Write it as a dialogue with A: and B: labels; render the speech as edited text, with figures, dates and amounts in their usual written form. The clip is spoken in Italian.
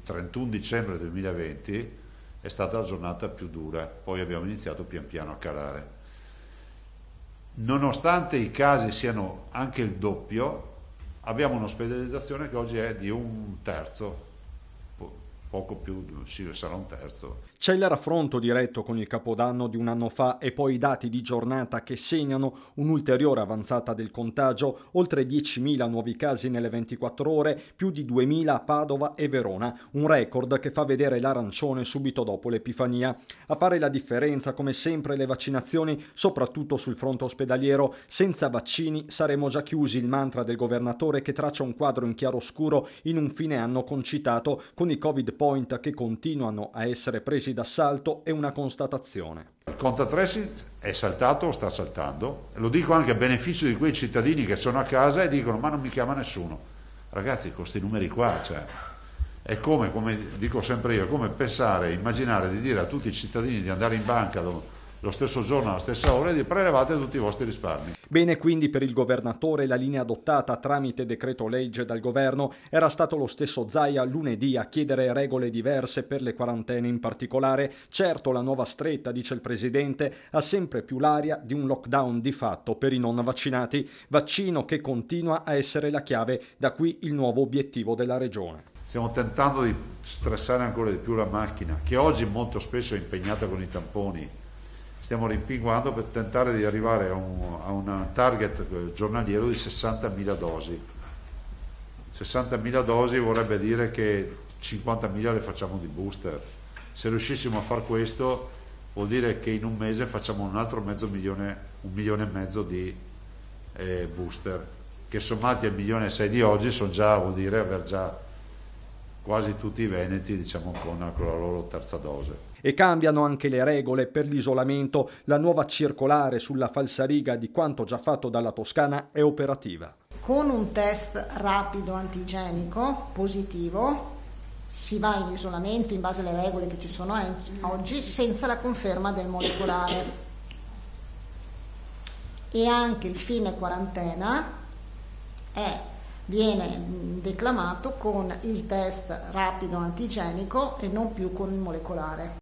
A: 31 dicembre 2020 è stata la giornata più dura, poi abbiamo iniziato pian piano a calare. Nonostante i casi siano anche il doppio, abbiamo un'ospedalizzazione che oggi è di un terzo, poco più, sì, sarà un terzo.
B: C'è il raffronto diretto con il Capodanno di un anno fa e poi i dati di giornata che segnano un'ulteriore avanzata del contagio, oltre 10.000 nuovi casi nelle 24 ore, più di 2.000 a Padova e Verona, un record che fa vedere l'arancione subito dopo l'Epifania. A fare la differenza, come sempre, le vaccinazioni, soprattutto sul fronte ospedaliero. Senza vaccini saremo già chiusi, il mantra del governatore che traccia un quadro in chiaroscuro in un fine anno concitato, con i Covid point che continuano a essere presi d'assalto è una constatazione.
A: Il contact tracing è saltato o sta saltando, lo dico anche a beneficio di quei cittadini che sono a casa e dicono ma non mi chiama nessuno. Ragazzi, con questi numeri qua, cioè, è come dico sempre io, è come pensare, immaginare di dire a tutti i cittadini di andare in banca lo stesso giorno alla stessa ora e di prelevate tutti i vostri risparmi.
B: Bene quindi per il governatore la linea adottata tramite decreto legge dal governo. Era stato lo stesso Zaia lunedì a chiedere regole diverse per le quarantene in particolare. Certo, la nuova stretta, dice il presidente, ha sempre più l'aria di un lockdown di fatto per i non vaccinati, vaccino che continua a essere la chiave, da qui il nuovo obiettivo della regione.
A: Stiamo tentando di stressare ancora di più la macchina, che oggi molto spesso è impegnata con i tamponi. Stiamo rimpinguando per tentare di arrivare a un target giornaliero di 60.000 dosi. 60.000 dosi vorrebbe dire che 50.000 le facciamo di booster. Se riuscissimo a far questo vuol dire che in un mese facciamo un altro mezzo milione, 1,5 milioni di booster, che sommati al 1,6 milioni di oggi sono già, vuol dire aver già quasi tutti i veneti, diciamo, con la loro terza dose.
B: E cambiano anche le regole per l'isolamento. La nuova circolare sulla falsariga di quanto già fatto dalla Toscana è operativa.
C: Con un test rapido antigenico positivo si va in isolamento in base alle regole che ci sono oggi senza la conferma del molecolare. E anche il fine quarantena viene declamato con il test rapido antigenico e non più con il molecolare.